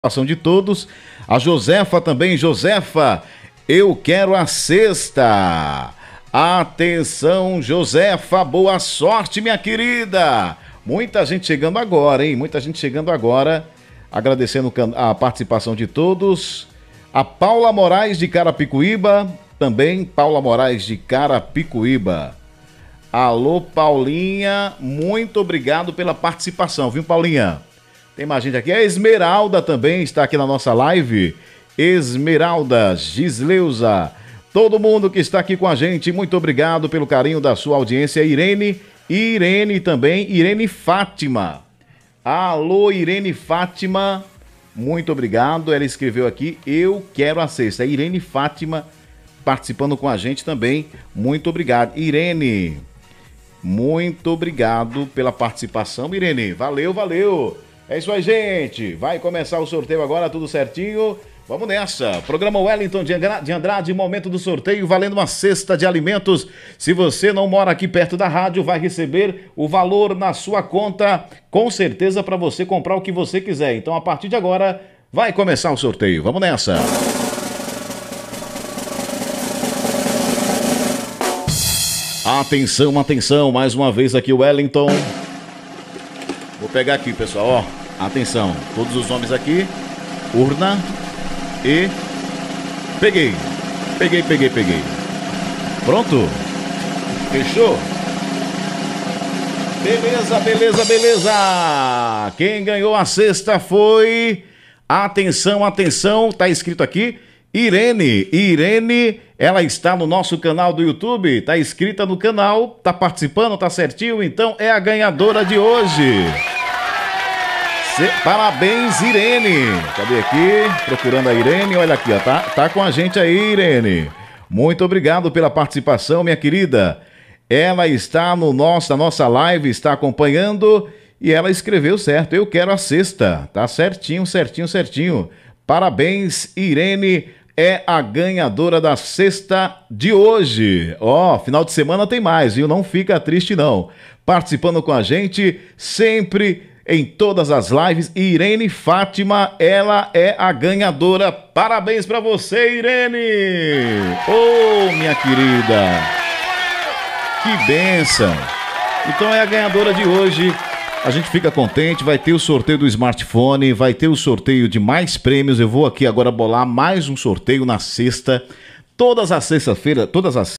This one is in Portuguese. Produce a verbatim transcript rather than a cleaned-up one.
Participação de todos. A Josefa também. Josefa, eu quero a cesta. Atenção, Josefa, boa sorte, minha querida. Muita gente chegando agora, hein? Muita gente chegando agora. Agradecendo a participação de todos. A Paula Moraes de Carapicuíba. Também Paula Moraes de Carapicuíba. Alô, Paulinha. Muito obrigado pela participação, viu, Paulinha? Tem mais gente aqui. A Esmeralda também está aqui na nossa live. Esmeralda, Gisleuza, todo mundo que está aqui com a gente, muito obrigado pelo carinho da sua audiência. Irene, Irene também, Irene Fátima. Alô, Irene Fátima, muito obrigado. Ela escreveu aqui, eu quero a cesta. Irene Fátima participando com a gente também, muito obrigado. Irene, muito obrigado pela participação, Irene. Valeu, valeu. É isso aí, gente. Vai começar o sorteio agora, tudo certinho. Vamos nessa. Programa Wellington de Andrade, momento do sorteio, valendo uma cesta de alimentos. Se você não mora aqui perto da rádio, vai receber o valor na sua conta, com certeza, para você comprar o que você quiser. Então, a partir de agora, vai começar o sorteio. Vamos nessa. Atenção, atenção. Mais uma vez aqui o Wellington. Vou pegar aqui, pessoal, ó. Atenção, todos os nomes aqui, urna e peguei, peguei, peguei, peguei. Pronto? Fechou? Beleza, beleza, beleza. Quem ganhou a cesta foi, atenção, atenção, tá escrito aqui, Irene. Irene, ela está no nosso canal do YouTube, tá inscrita no canal, tá participando, tá certinho, então é a ganhadora de hoje. Parabéns, Irene. Cadê aqui? Procurando a Irene. Olha aqui, ó. Tá, tá com a gente aí, Irene. Muito obrigado pela participação, minha querida. Ela está no nosso, na nossa live, está acompanhando e ela escreveu certo. Eu quero a cesta. Tá certinho, certinho, certinho. Parabéns, Irene. É a ganhadora da cesta de hoje. Ó, final de semana tem mais, viu? Não fica triste, não. Participando com a gente, sempre em todas as lives, Irene Fátima, ela é a ganhadora. Parabéns para você, Irene! Oh, minha querida! Que bênção! Então é a ganhadora de hoje. A gente fica contente, vai ter o sorteio do smartphone, vai ter o sorteio de mais prêmios. Eu vou aqui agora bolar mais um sorteio na sexta. Todas as sextas-feiras, todas as